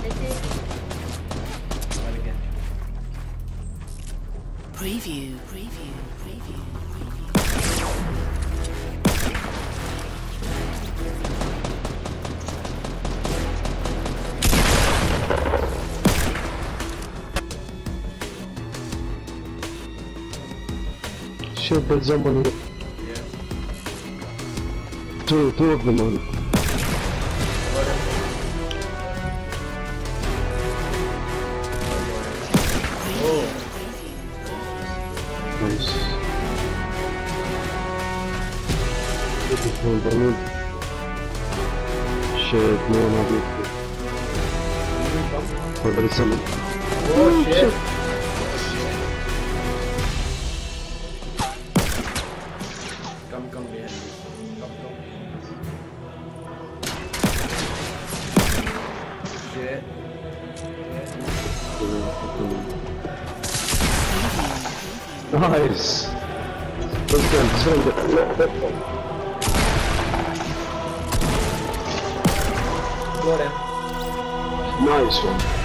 Preview, preview, preview, preview. Shit, there's someone here. Yeah. Two of them on. Oh. Nice. Beautiful, damn. Shit, no, not beautiful. Oh, there is someone. Oh shit. Come here. Come. Shit. Nice. Send it. Go down. Nice one.